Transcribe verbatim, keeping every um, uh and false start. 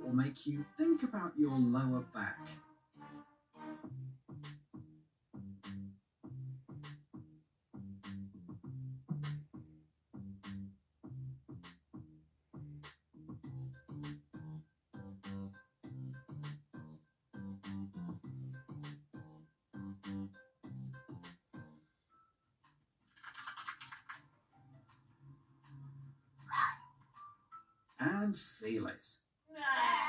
or make you think about your lower back. And feel it.